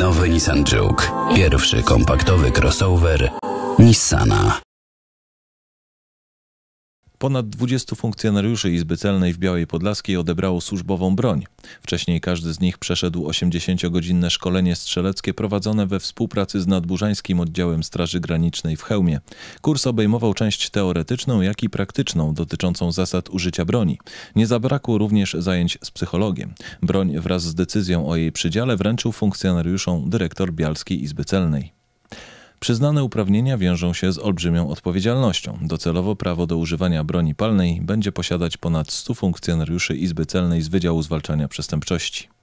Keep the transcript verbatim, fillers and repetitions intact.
Nowy Nissan Juke. Pierwszy kompaktowy crossover Nissana. Ponad dwudziestu funkcjonariuszy Izby Celnej w Białej Podlaskiej odebrało służbową broń. Wcześniej każdy z nich przeszedł osiemdziesięciogodzinne szkolenie strzeleckie prowadzone we współpracy z Nadburzańskim Oddziałem Straży Granicznej w Chełmie. Kurs obejmował część teoretyczną, jak i praktyczną dotyczącą zasad użycia broni. Nie zabrakło również zajęć z psychologiem. Broń wraz z decyzją o jej przydziale wręczył funkcjonariuszom dyrektor Bialskiej Izby Celnej. Przyznane uprawnienia wiążą się z olbrzymią odpowiedzialnością. Docelowo prawo do używania broni palnej będzie posiadać ponad stu funkcjonariuszy Izby Celnej z Wydziału Zwalczania Przestępczości.